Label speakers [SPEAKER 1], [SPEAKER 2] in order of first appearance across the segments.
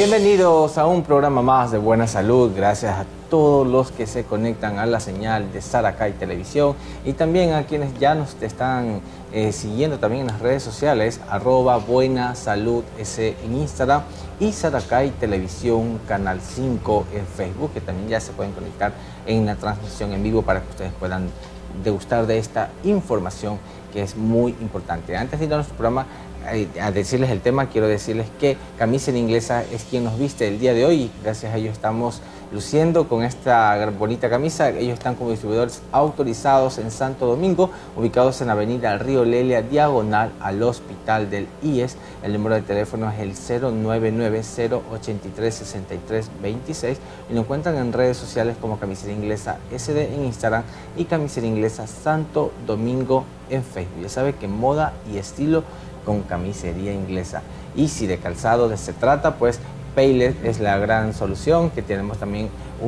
[SPEAKER 1] Bienvenidos a un programa más de Buena Salud. Gracias a todos los que se conectan a la señal de Saracay Televisión y también a quienes ya nos están siguiendo también en las redes sociales, @buenasaludS en Instagram y Saracay Televisión Canal 5 en Facebook, que también ya se pueden conectar en la transmisión en vivo para que ustedes puedan degustar de esta información que es muy importante. Antes de ir a nuestro programa, a decirles el tema, quiero decirles que Camisera Inglesa es quien nos viste el día de hoy. Gracias a ellos estamos luciendo con esta bonita camisa. Ellos están como distribuidores autorizados en Santo Domingo, ubicados en Avenida Río Lelia, diagonal al Hospital del IES. El número de teléfono es el 099-083-6326 y lo encuentran en redes sociales como Camisera Inglesa SD en Instagram y Camisera Inglesa Santo Domingo en Facebook. Ya sabe que moda y estilo con Camisería Inglesa. Y si de calzado se trata, pues Payless es la gran solución, que tenemos también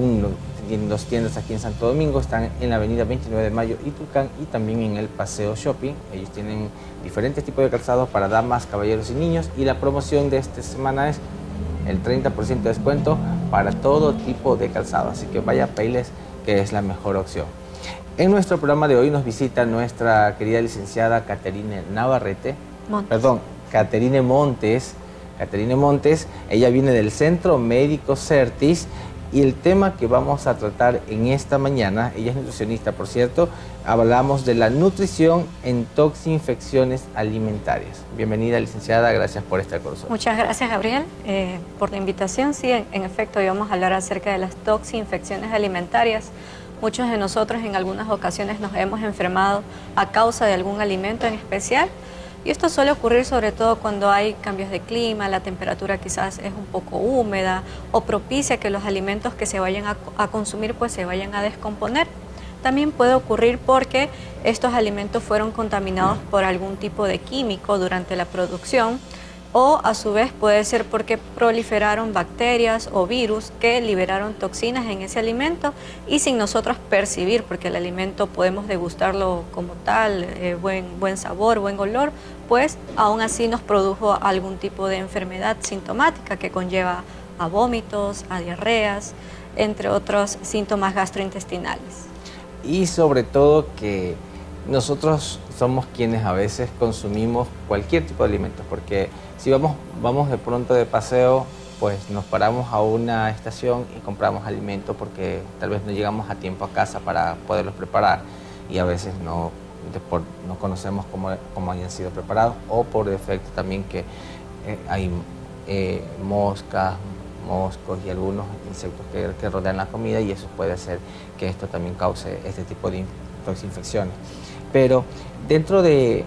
[SPEAKER 1] dos tiendas aquí en Santo Domingo. Están en la avenida 29 de Mayo y Tucán y también en el Paseo Shopping. Ellos tienen diferentes tipos de calzados para damas, caballeros y niños, y la promoción de esta semana es el 30% de descuento para todo tipo de calzado. Así que vaya a Payless, que es la mejor opción. En nuestro programa de hoy nos visita nuestra querida licenciada Caterine Navarrete. Caterine Montes. Caterine Montes, ella viene del Centro Médico Certis y el tema que vamos a tratar en esta mañana, ella es nutricionista, por cierto, hablamos de la nutrición en toxinfecciones alimentarias. Bienvenida, licenciada, gracias por estar con nosotros.
[SPEAKER 2] Muchas gracias, Gabriel, por la invitación. Sí, en efecto, hoy vamos a hablar acerca de las toxinfecciones alimentarias. Muchos de nosotros en algunas ocasiones nos hemos enfermado a causa de algún alimento en especial. Y esto suele ocurrir sobre todo cuando hay cambios de clima, la temperatura quizás es un poco húmeda o propicia que los alimentos que se vayan a consumir pues se vayan a descomponer. También puede ocurrir porque estos alimentos fueron contaminados por algún tipo de químico durante la producción, o a su vez puede ser porque proliferaron bacterias o virus que liberaron toxinas en ese alimento y sin nosotros percibir, porque el alimento podemos degustarlo como tal, buen sabor, buen olor, pues aún así nos produjo algún tipo de enfermedad sintomática que conlleva a vómitos, a diarreas, entre otros síntomas gastrointestinales.
[SPEAKER 1] Y sobre todo que nosotros somos quienes a veces consumimos cualquier tipo de alimentos, porque si vamos de pronto de paseo, pues nos paramos a una estación y compramos alimentos porque tal vez no llegamos a tiempo a casa para poderlos preparar y a veces no conocemos cómo hayan sido preparados, o por defecto también que hay moscas, moscos y algunos insectos que rodean la comida, y eso puede hacer que esto también cause este tipo de infecciones. Pero dentro del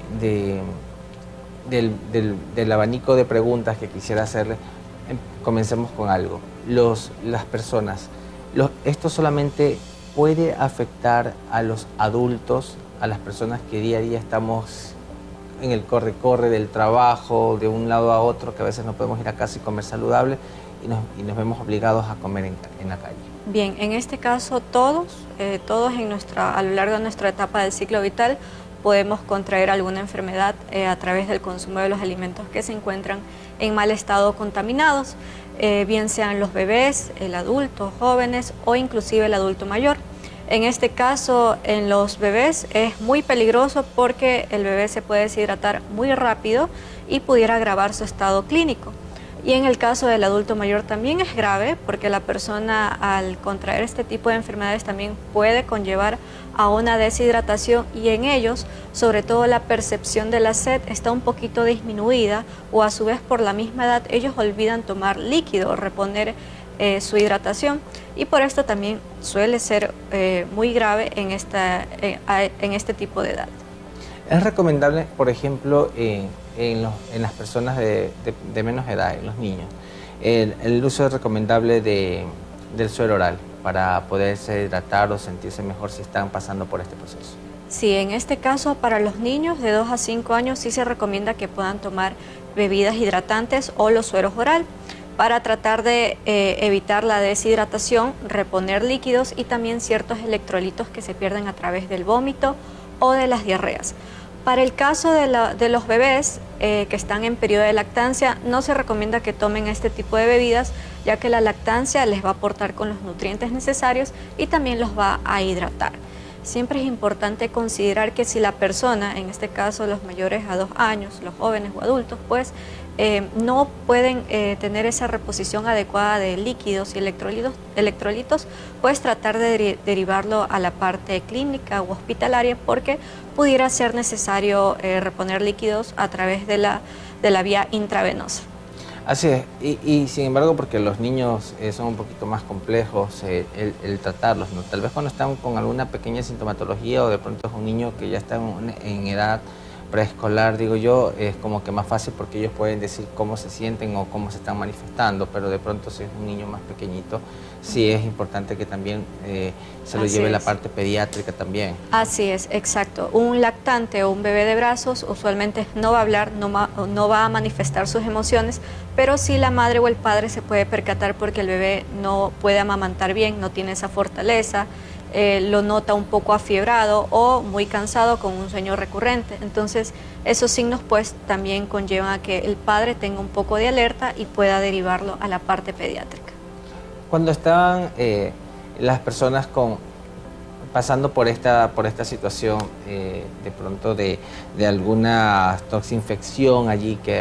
[SPEAKER 1] abanico de preguntas que quisiera hacerle, comencemos con algo. Las personas, ¿esto solamente puede afectar a los adultos, a las personas que día a día estamos en el corre-corre del trabajo, de un lado a otro, que a veces no podemos ir a casa y comer saludable y nos vemos obligados a comer en la calle?
[SPEAKER 2] Bien, en este caso todos a lo largo de nuestra etapa del ciclo vital podemos contraer alguna enfermedad a través del consumo de los alimentos que se encuentran en mal estado contaminados, bien sean los bebés, el adulto, jóvenes o inclusive el adulto mayor. En este caso, en los bebés es muy peligroso porque el bebé se puede deshidratar muy rápido y pudiera agravar su estado clínico. Y en el caso del adulto mayor también es grave porque la persona al contraer este tipo de enfermedades también puede conllevar a una deshidratación, y en ellos, sobre todo la percepción de la sed está un poquito disminuida, o a su vez por la misma edad ellos olvidan tomar líquido o reponer su hidratación, y por esto también suele ser muy grave en este tipo de edad.
[SPEAKER 1] ¿Es recomendable, por ejemplo, en las personas de menos edad, en los niños, el uso recomendable del suero oral para poderse hidratar o sentirse mejor si están pasando por este proceso?
[SPEAKER 2] Sí, en este caso para los niños de 2 a 5 años sí se recomienda que puedan tomar bebidas hidratantes o los sueros oral para tratar de evitar la deshidratación, reponer líquidos y también ciertos electrolitos que se pierden a través del vómito o de las diarreas. Para el caso de los bebés que están en periodo de lactancia, no se recomienda que tomen este tipo de bebidas, ya que la lactancia les va a aportar con los nutrientes necesarios y también los va a hidratar. Siempre es importante considerar que si la persona, en este caso los mayores a 2 años, los jóvenes o adultos, pues no pueden tener esa reposición adecuada de líquidos y electrolitos, pues tratar de derivarlo a la parte clínica u hospitalaria, porque pudiera ser necesario reponer líquidos a través de la vía intravenosa.
[SPEAKER 1] Así es, y sin embargo, porque los niños son un poquito más complejos el tratarlos, ¿no? Tal vez cuando están con alguna pequeña sintomatología o de pronto es un niño que ya está en edad preescolar, digo yo, es como que más fácil porque ellos pueden decir cómo se sienten o cómo se están manifestando, pero de pronto si es un niño más pequeñito, sí es importante que también se lo lleve la parte pediátrica también.
[SPEAKER 2] Así es, exacto. Un lactante o un bebé de brazos usualmente no va a hablar, no va a manifestar sus emociones, pero sí la madre o el padre se puede percatar porque el bebé no puede amamantar bien, no tiene esa fortaleza, lo nota un poco afiebrado o muy cansado con un sueño recurrente. Entonces esos signos pues también conllevan a que el padre tenga un poco de alerta y pueda derivarlo a la parte pediátrica.
[SPEAKER 1] Cuando estaban las personas pasando por esta situación de pronto de alguna toxinfección allí que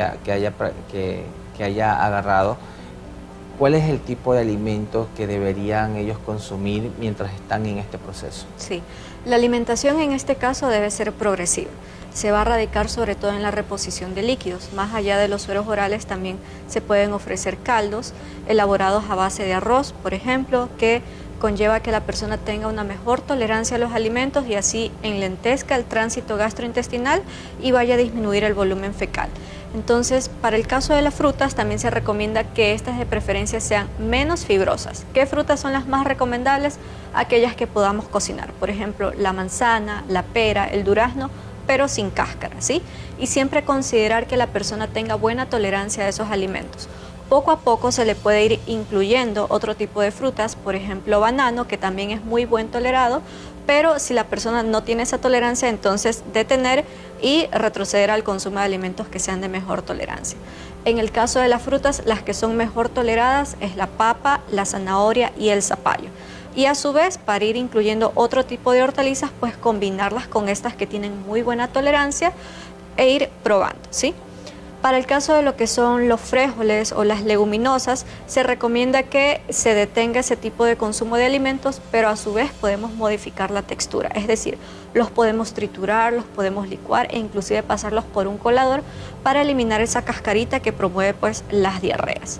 [SPEAKER 1] haya agarrado, ¿cuál es el tipo de alimentos que deberían ellos consumir mientras están en este proceso?
[SPEAKER 2] Sí, la alimentación en este caso debe ser progresiva. Se va a radicar sobre todo en la reposición de líquidos. Más allá de los sueros orales también se pueden ofrecer caldos elaborados a base de arroz, por ejemplo, que conlleva que la persona tenga una mejor tolerancia a los alimentos y así enlentezca el tránsito gastrointestinal y vaya a disminuir el volumen fecal. Entonces, para el caso de las frutas también se recomienda que estas de preferencia sean menos fibrosas. ¿Qué frutas son las más recomendables? Aquellas que podamos cocinar, por ejemplo, la manzana, la pera, el durazno, pero sin cáscara, ¿sí? Y siempre considerar que la persona tenga buena tolerancia a esos alimentos. Poco a poco se le puede ir incluyendo otro tipo de frutas, por ejemplo banano, que también es muy buen tolerado, pero si la persona no tiene esa tolerancia, entonces detener y retroceder al consumo de alimentos que sean de mejor tolerancia. En el caso de las frutas, las que son mejor toleradas es la papa, la zanahoria y el zapallo. Y a su vez, para ir incluyendo otro tipo de hortalizas, pues combinarlas con estas que tienen muy buena tolerancia e ir probando, ¿sí? Para el caso de lo que son los frijoles o las leguminosas, se recomienda que se detenga ese tipo de consumo de alimentos, pero a su vez podemos modificar la textura, es decir, los podemos triturar, los podemos licuar e inclusive pasarlos por un colador para eliminar esa cascarita que promueve pues las diarreas.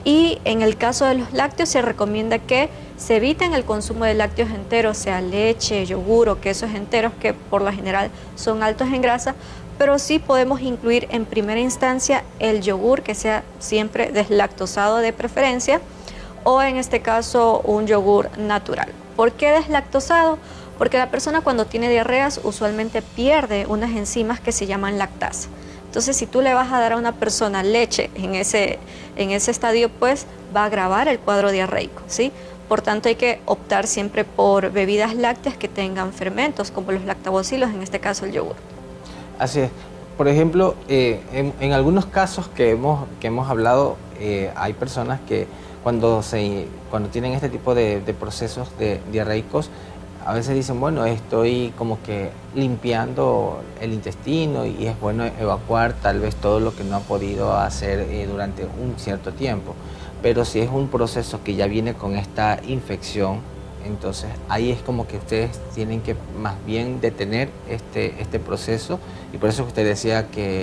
[SPEAKER 2] Y en el caso de los lácteos se recomienda que se eviten el consumo de lácteos enteros, sea leche, yogur o quesos enteros, que por lo general son altos en grasa, pero sí podemos incluir en primera instancia el yogur, que sea siempre deslactosado de preferencia, o en este caso un yogur natural. ¿Por qué deslactosado? Porque la persona cuando tiene diarreas usualmente pierde unas enzimas que se llaman lactasa. Entonces, si tú le vas a dar a una persona leche en ese estadio, pues va a agravar el cuadro diarreico, ¿sí? Por tanto, hay que optar siempre por bebidas lácteas que tengan fermentos, como los lactobacilos, en este caso el yogur.
[SPEAKER 1] Así es. Por ejemplo, en algunos casos que hemos hablado, hay personas que cuando tienen este tipo de procesos diarreicos, a veces dicen, bueno, estoy como que limpiando el intestino y es bueno evacuar tal vez todo lo que no ha podido hacer durante un cierto tiempo. Pero si es un proceso que ya viene con esta infección, entonces ahí es como que ustedes tienen que más bien detener este proceso, y por eso usted decía que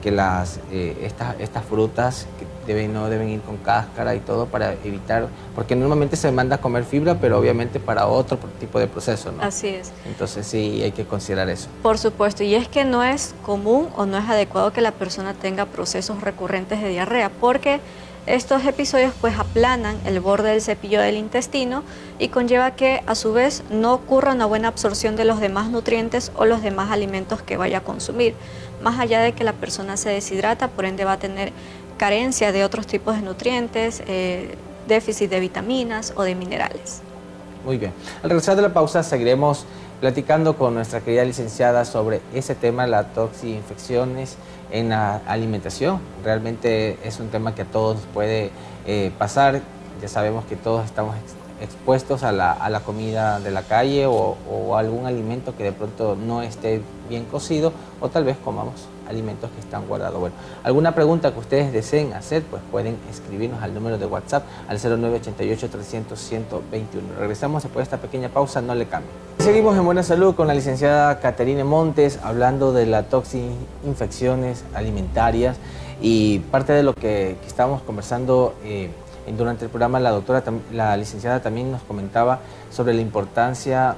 [SPEAKER 1] estas frutas no deben ir con cáscara y todo para evitar, porque normalmente se manda a comer fibra, pero obviamente para otro tipo de proceso, ¿no?
[SPEAKER 2] Así es.
[SPEAKER 1] Entonces sí hay que considerar eso.
[SPEAKER 2] Por supuesto, y es que no es común o no es adecuado que la persona tenga procesos recurrentes de diarrea, porque estos episodios pues aplanan el borde del cepillo del intestino y conlleva que a su vez no ocurra una buena absorción de los demás nutrientes o los demás alimentos que vaya a consumir, más allá de que la persona se deshidrata, por ende va a tener carencia de otros tipos de nutrientes, déficit de vitaminas o de minerales.
[SPEAKER 1] Muy bien. Al regresar de la pausa seguiremos platicando con nuestra querida licenciada sobre ese tema, la toxinfecciones en la alimentación. Realmente es un tema que a todos puede pasar. Ya sabemos que todos estamos expuestos a la comida de la calle o algún alimento que de pronto no esté bien cocido, o tal vez comamos alimentos que están guardados. Bueno, alguna pregunta que ustedes deseen hacer, pues pueden escribirnos al número de WhatsApp al 0988-300-121. Regresamos después de esta pequeña pausa, no le cambien. Seguimos en Buena Salud con la licenciada Caterine Montes, hablando de las toxinfecciones alimentarias, y parte de lo que estamos conversando durante el programa, la licenciada también nos comentaba sobre la importancia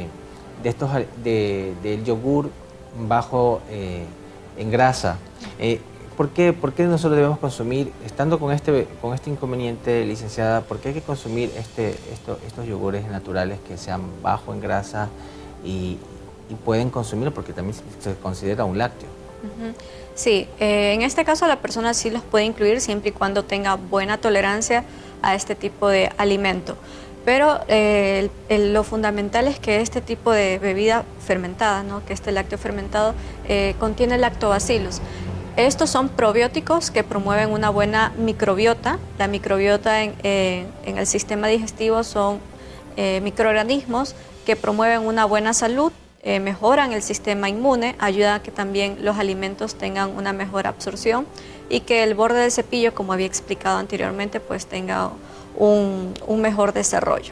[SPEAKER 1] del yogur bajo en grasa. ¿Por qué nosotros debemos consumir, estando con este inconveniente, licenciada, por qué hay que consumir estos yogures naturales que sean bajo en grasa y pueden consumirlo porque también se considera un lácteo?
[SPEAKER 2] Sí, en este caso la persona sí los puede incluir siempre y cuando tenga buena tolerancia a este tipo de alimento. Pero lo fundamental es que este tipo de bebida fermentada, ¿no?, que este lácteo fermentado, contiene lactobacillus. Estos son probióticos que promueven una buena microbiota. La microbiota en el sistema digestivo son microorganismos que promueven una buena salud, mejoran el sistema inmune, ayudan a que también los alimentos tengan una mejor absorción y que el borde del cepillo, como había explicado anteriormente, pues tenga un mejor desarrollo.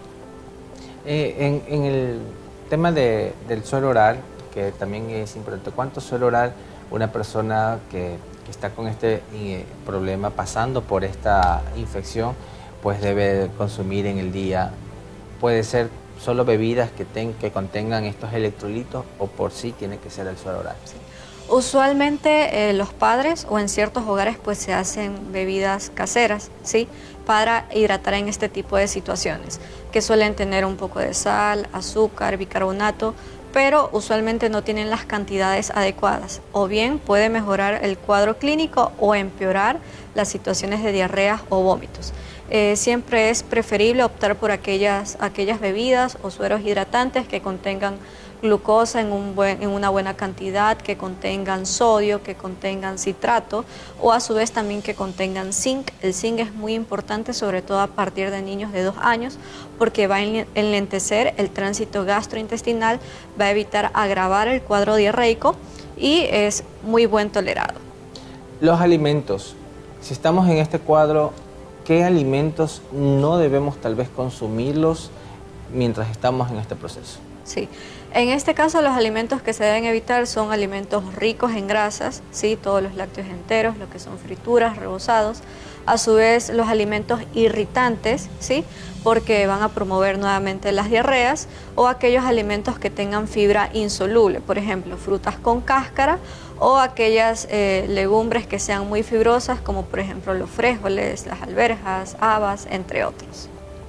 [SPEAKER 1] En el tema del suelo oral, que también es importante, ¿cuánto suelo oral una persona que está con este problema, pasando por esta infección, pues debe consumir en el día? ¿Puede ser solo bebidas que contengan estos electrolitos, o por sí tiene que ser el suero oral?
[SPEAKER 2] Sí. Usualmente los padres o en ciertos hogares pues se hacen bebidas caseras, ¿sí?, para hidratar en este tipo de situaciones, que suelen tener un poco de sal, azúcar, bicarbonato, pero usualmente no tienen las cantidades adecuadas, o bien puede mejorar el cuadro clínico o empeorar las situaciones de diarreas o vómitos. Siempre es preferible optar por aquellas bebidas o sueros hidratantes que contengan glucosa en una buena cantidad, que contengan sodio, que contengan citrato, o a su vez también que contengan zinc. El zinc es muy importante, sobre todo a partir de niños de 2 años, porque va a enlentecer el tránsito gastrointestinal, va a evitar agravar el cuadro diarreico y es muy buen tolerado.
[SPEAKER 1] Los alimentos, si estamos en este cuadro, ¿qué alimentos no debemos tal vez consumirlos mientras estamos en este proceso?
[SPEAKER 2] Sí, en este caso los alimentos que se deben evitar son alimentos ricos en grasas, ¿sí?, todos los lácteos enteros, lo que son frituras, rebozados. A su vez los alimentos irritantes, ¿sí?, porque van a promover nuevamente las diarreas, o aquellos alimentos que tengan fibra insoluble, por ejemplo, frutas con cáscara, o aquellas legumbres que sean muy fibrosas, como por ejemplo los frijoles, las alberjas, habas, entre otros.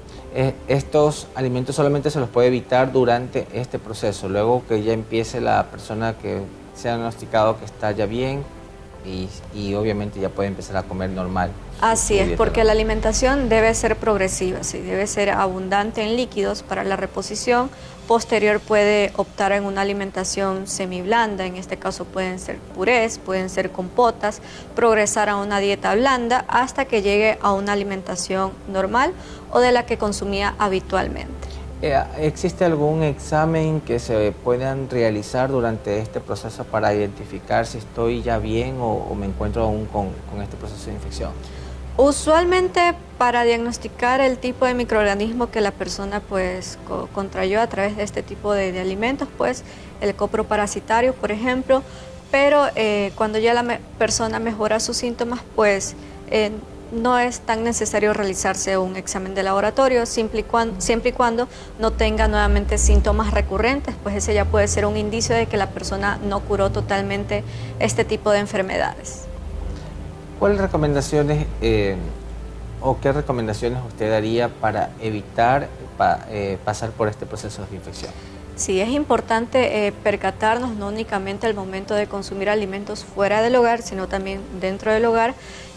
[SPEAKER 1] Estos alimentos solamente se los puede evitar durante este proceso, luego que ya empiece la persona que se ha diagnosticado que está ya bien y obviamente ya puede empezar a comer normal.
[SPEAKER 2] Así es, porque la alimentación debe ser progresiva, ¿sí?, debe ser abundante en líquidos para la reposición. Posterior puede optar en una alimentación semiblanda, en este caso pueden ser purés, pueden ser compotas, progresar a una dieta blanda hasta que llegue a una alimentación normal o de la que consumía habitualmente.
[SPEAKER 1] ¿Existe algún examen que se puedan realizar durante este proceso para identificar si estoy ya bien o me encuentro aún con este proceso de infección?
[SPEAKER 2] Usualmente para diagnosticar el tipo de microorganismo que la persona pues contrayó a través de este tipo de alimentos, pues el coproparasitario, por ejemplo, pero cuando ya la persona mejora sus síntomas, pues no es tan necesario realizarse un examen de laboratorio, siempre y cuando no tenga nuevamente síntomas recurrentes, pues ese ya puede ser un indicio de que la persona no curó totalmente este tipo de enfermedades.
[SPEAKER 1] ¿Cuáles recomendaciones o qué recomendaciones usted daría para evitar pasar por este proceso de infección?
[SPEAKER 2] Sí, es importante percatarnos no únicamente al momento de consumir alimentos fuera del hogar, sino también dentro del hogar,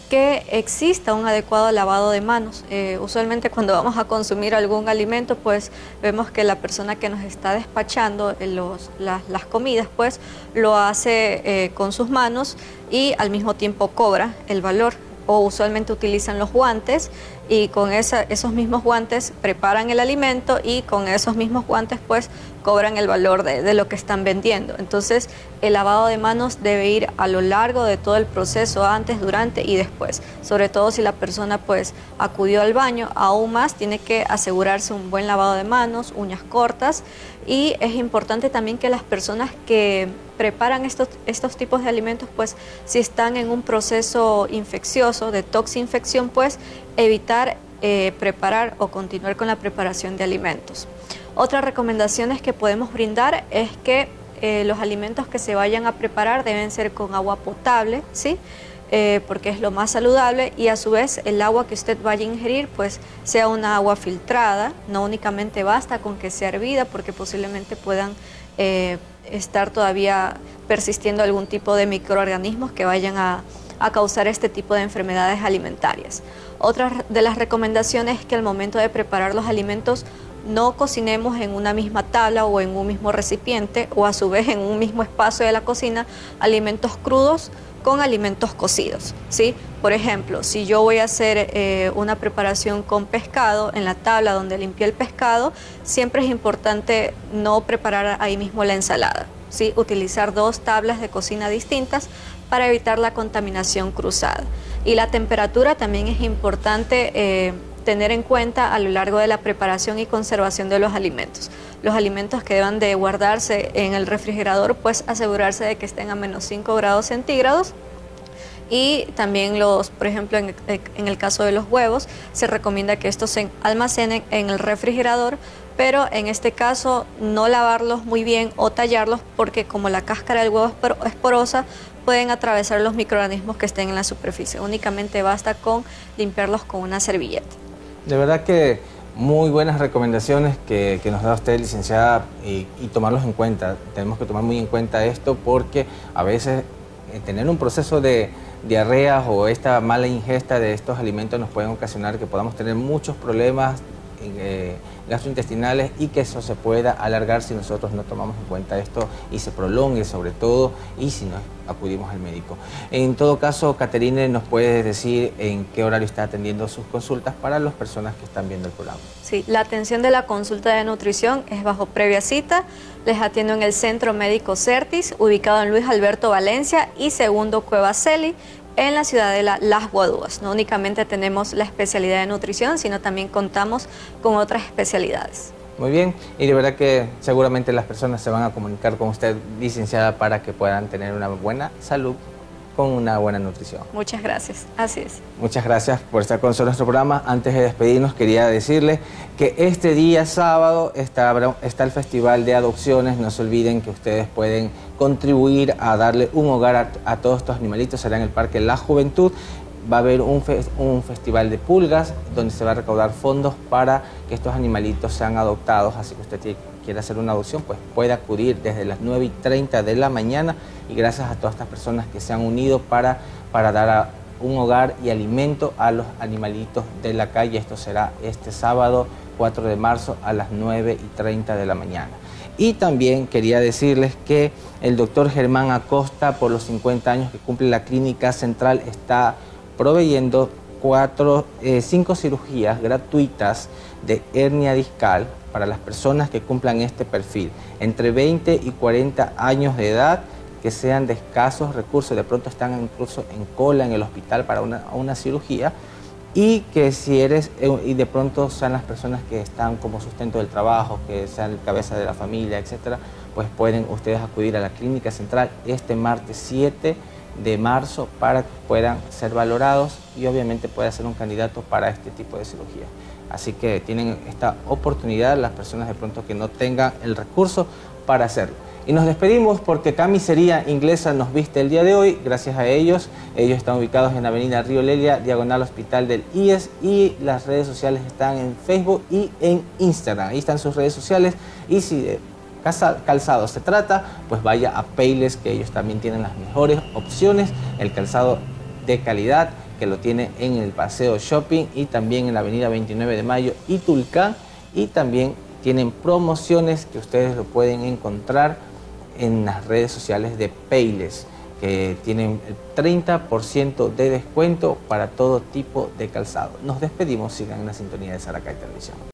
[SPEAKER 2] que exista un adecuado lavado de manos. Usualmente cuando vamos a consumir algún alimento, pues vemos que la persona que nos está despachando las comidas, pues lo hace con sus manos y al mismo tiempo cobra el valor. O usualmente utilizan los guantes y con esos mismos guantes preparan el alimento y con esos mismos guantes pues cobran el valor de lo que están vendiendo. Entonces el lavado de manos debe ir a lo largo de todo el proceso, antes, durante y después. Sobre todo si la persona pues acudió al baño, aún más tiene que asegurarse un buen lavado de manos, uñas cortas, y es importante también que las personas que preparan estos tipos de alimentos, pues si están en un proceso infeccioso, de toxinfección, pues evitar preparar o continuar con la preparación de alimentos. Otras recomendaciones que podemos brindar es que los alimentos que se vayan a preparar deben ser con agua potable, ¿sí? Porque es lo más saludable, y a su vez el agua que usted vaya a ingerir pues sea una agua filtrada. No únicamente basta con que sea hervida, porque posiblemente puedan estar todavía persistiendo algún tipo de microorganismos que vayan a causar este tipo de enfermedades alimentarias. Otra de las recomendaciones es que al momento de preparar los alimentos no cocinemos en una misma tabla o en un mismo recipiente, o a su vez en un mismo espacio de la cocina, alimentos crudos con alimentos cocidos, ¿sí? Por ejemplo, si yo voy a hacer una preparación con pescado, en la tabla donde limpié el pescado, siempre es importante no preparar ahí mismo la ensalada, ¿sí? Utilizar 2 tablas de cocina distintas para evitar la contaminación cruzada. Y la temperatura también es importante tener en cuenta a lo largo de la preparación y conservación de los alimentos. Los alimentos que deban de guardarse en el refrigerador, pues asegurarse de que estén a -5 grados centígrados. Y también por ejemplo, en el caso de los huevos, se recomienda que estos se almacenen en el refrigerador, pero en este caso no lavarlos muy bien o tallarlos, porque como la cáscara del huevo es porosa, pueden atravesar los microorganismos que estén en la superficie. Únicamente basta con limpiarlos con una servilleta.
[SPEAKER 1] De verdad que muy buenas recomendaciones que nos da usted, licenciada, y tomarlos en cuenta. Tenemos que tomar muy en cuenta esto, porque a veces tener un proceso de diarreas o esta mala ingesta de estos alimentos nos pueden ocasionar que podamos tener muchos problemas gastrointestinales, y que eso se pueda alargar si nosotros no tomamos en cuenta esto y se prolongue, sobre todo, y si no acudimos al médico. En todo caso, Caterine, ¿nos puedes decir en qué horario está atendiendo sus consultas para las personas que están viendo el programa?
[SPEAKER 2] Sí, la atención de la consulta de nutrición es bajo previa cita. Les atiendo en el Centro Médico Certis, ubicado en Luis Alberto Valencia y Segundo Cueva Celi, en la ciudad de Las Guadúas. No únicamente tenemos la especialidad de nutrición, sino también contamos con otras especialidades.
[SPEAKER 1] Muy bien, y de verdad que seguramente las personas se van a comunicar con usted, licenciada, para que puedan tener una buena salud con una buena nutrición.
[SPEAKER 2] Muchas gracias, así es.
[SPEAKER 1] Muchas gracias por estar con nosotros en nuestro programa. Antes de despedirnos, quería decirles que este día sábado está el Festival de Adopciones. No se olviden que ustedes pueden contribuir a darle un hogar a todos estos animalitos. Será en el Parque La Juventud. Va a haber un festival de pulgas donde se va a recaudar fondos para que estos animalitos sean adoptados. Así que usted quiere hacer una adopción, pues puede acudir desde las 9:30 de la mañana, y gracias a todas estas personas que se han unido para dar un hogar y alimento a los animalitos de la calle. Esto será este sábado 4 de marzo a las 9:30 de la mañana. Y también quería decirles que el doctor Germán Acosta, por los 50 años que cumple la Clínica Central, está proveyendo 5 cirugías gratuitas de hernia discal para las personas que cumplan este perfil, entre 20 y 40 años de edad, que sean de escasos recursos, de pronto están incluso en cola en el hospital para una cirugía, y que y de pronto sean las personas que están como sustento del trabajo, que sean cabeza de la familia, etcétera, pues pueden ustedes acudir a la Clínica Central este martes 7 de marzo para que puedan ser valorados y obviamente pueda ser un candidato para este tipo de cirugía. Así que tienen esta oportunidad las personas de pronto que no tengan el recurso para hacerlo. Y nos despedimos porque Camisería Inglesa nos viste el día de hoy. Gracias a ellos. Ellos están ubicados en Avenida Río Lelia, diagonal Hospital del IES, y las redes sociales están en Facebook y en Instagram. Ahí están sus redes sociales, y si de calzado se trata, pues vaya a Payless, que ellos también tienen las mejores opciones, el calzado de calidad que lo tiene en el Paseo Shopping y también en la avenida 29 de Mayo y Tulcán, y también tienen promociones que ustedes lo pueden encontrar en las redes sociales de Payless, que tienen el 30% de descuento para todo tipo de calzado. Nos despedimos, sigan en la sintonía de Saracay Televisión.